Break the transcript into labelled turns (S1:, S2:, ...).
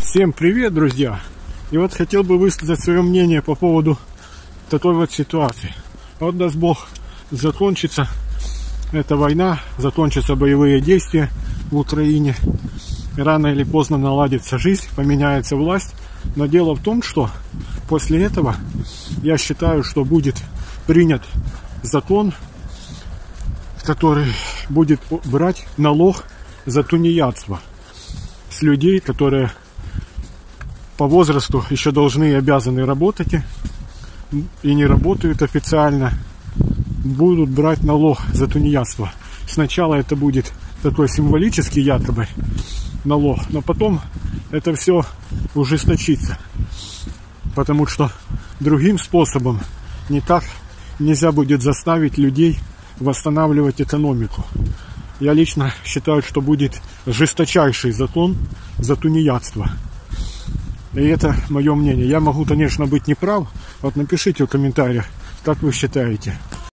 S1: Всем привет, друзья! И вот хотел бы высказать свое мнение по поводу такой вот ситуации. Вот даст Бог, закончится эта война, закончатся боевые действия в Украине. Рано или поздно наладится жизнь, поменяется власть. Но дело в том, что после этого я считаю, что будет принят закон, который будет брать налог за тунеядство с людей, которые по возрасту еще должны и обязаны работать и не работают официально, будут брать налог за тунеядство. Сначала это будет такой символический якобы налог, но потом это все ужесточится, потому что другим способом никак нельзя будет заставить людей восстанавливать экономику. Я лично считаю, что будет жесточайший закон за тунеядство. И это мое мнение. Я могу, конечно, быть неправ. Вот напишите в комментариях, как вы считаете.